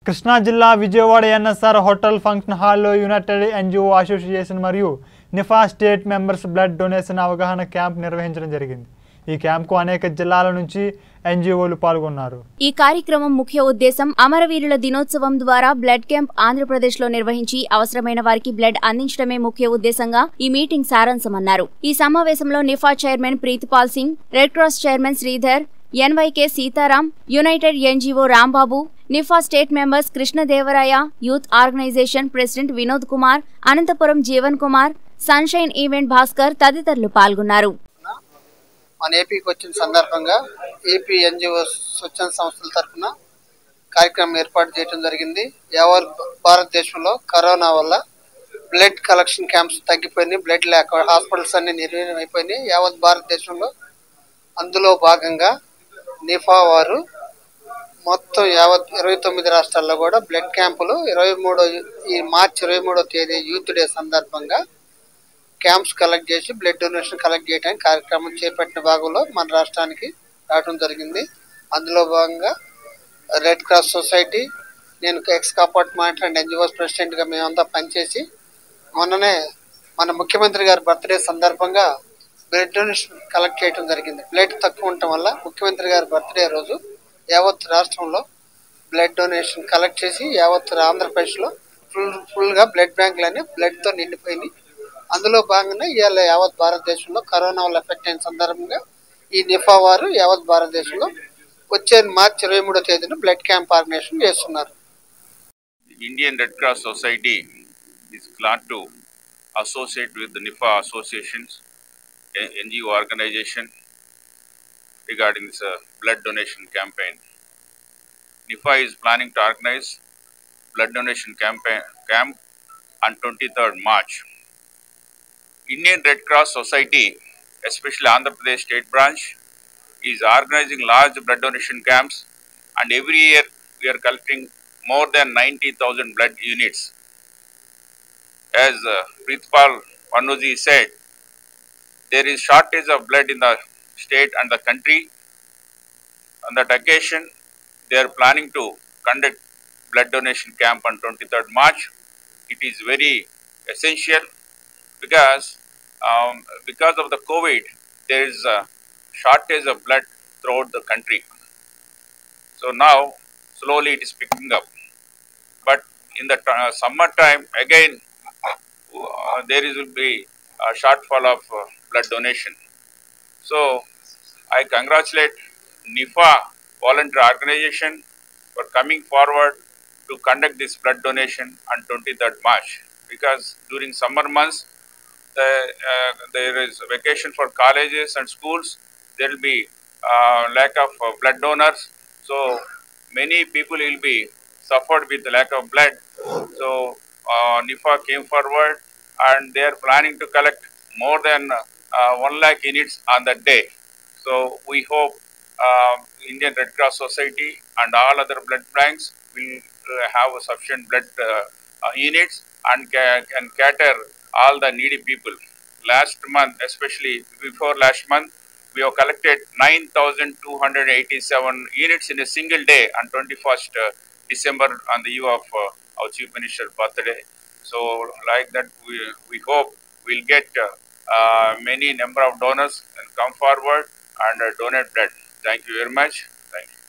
కృష్ణా జిల్లా Vijayawada NSR hotel function హాల్లో united NGO association మరియు NIFA state members blood donation అవగాహన క్యాంప్ నిర్వహించడం జరిగింది। ఈ క్యాంప్కు అనేక జిల్లాల నుంచి ఎన్జిఓలు పాల్గొన్నారు। ఈ కార్యక్రమం ముఖ్య ఉద్దేశం అమరవీరుల దినోత్సవం ద్వారా బ్లడ్ క్యాంప్ ఆంధ్రప్రదేశ్లో నిర్వహించి అవసరమైన వారికి బ్లడ్ అందించడమే ముఖ్య ఉద్దేశంగా ఈ మీటింగ్ సారాంశమన్నారు। ఈ సమావేశంలో NIFA chairman Preethipal Singh, red cross chairman Sridhar, NYK Sitaram, united NGO Rambabu, NIFA state members Krishnadevaraya, youth organization president Vinod Kumar, Anantapuram Jeevan Kumar, sunshine event Bhaskar తదితరులు పాల్గొన్నారు। మన ఏపీకి వచ్చిన సందర్భంగా ఏపీ ఎన్జిఓ స్వచ్ఛంద సంస్థల తరఫున కార్యక్రమం ఏర్పాటు చేయడం జరిగింది। యావత్ భారతదేశంలో కరోనా వల్ల బ్లడ్ కలెక్షన్ క్యాంప్స్ తగ్గిపోయినాయి, బ్లడ్ లేక హాస్పిటల్స్ అన్ని నిర్వీర్యం అయిపోయినాయి యావత్ భారతదేశంలో। అందులో భాగంగా నిఫా వారు మొత్తం యావత్ 29 రాష్ట్రాల్లో కూడా బ్లడ్ క్యాంపులు మార్చి 23వ తేదీ యూత్ డే సందర్భంగా క్యాంప్స్ కలెక్ట్ చేసి బ్లడ్ డొనేషన్ కలెక్ట్ చేయడానికి కార్యక్రమం చేపట్టిన భాగంలో మన రాష్ట్రానికి రావడం జరిగింది। అందులో భాగంగా రెడ్ క్రాస్ సొసైటీ, నేను ఎక్స్ కాపార్ట్మెంట్ అండ్ ఎన్జిఓస్ ప్రెసిడెంట్గా మేమంతా పనిచేసి మొన్ననే మన ముఖ్యమంత్రి గారి బర్త్డే సందర్భంగా బ్లడ్ డొనేషన్ కలెక్ట్ చేయడం జరిగింది। బ్లడ్ తక్కువ ఉండటం వల్ల ముఖ్యమంత్రి గారి బర్త్డే రోజు యావత్ రాష్ట్రంలో బ్లడ్ డొనేషన్ కలెక్ట్ చేసి యావత్ ఆంధ్రప్రదేశ్లో ఫుల్గా బ్లడ్ బ్యాంకులన్నీ బ్లడ్తో నిండిపోయినాయి। అందులో భాగంగా ఇవాళ యావత్ భారతదేశంలో కరోనా వల్ల ఎఫెక్ట్ అయిన సందర్భంగా ఈ నిఫా వారు యావత్ భారతదేశంలో వచ్చే మార్చి 23వ తేదీన బ్లడ్ క్యాంప్ ఆర్గనైజేషన్ చేస్తున్నారు। Indian red cross society is glad to associate with the NIFA associations, NGO organization regarding this blood donation campaign. NIFA is planning to organize blood donation camp on 23rd March. Indian Red Cross Society, especially Andhra Pradesh State Branch, is organizing large blood donation camps, and every year we are collecting more than 90,000 blood units. As Prithpal Pannuji said, there is shortage of blood in the state and the country. On that occasion, they are planning to conduct blood donation camp on 23rd March. It is very essential because of the COVID, there is a shortage of blood throughout the country. So now, slowly it is picking up. But in the summer time, again, there will be a shortfall of blood donation. So I congratulate NIFA volunteer organization for coming forward to conduct this blood donation on 23rd March, because during summer months there is vacation for colleges and schools. There will be lack of blood donors, so many people will be suffered with the lack of blood. So NIFA came forward and they are planning to collect more than 1 lakh units on that day. So we hope Indian Red Cross Society and all other blood banks will have sufficient blood units and can cater all the needy people. Last month, especially before last month, we have collected 9,287 units in a single day on 21st December on the eve of our Chief Minister's birthday. So like that, we hope we'll get many number of donors and come forward and donate blood. Thank you very much. Thank you.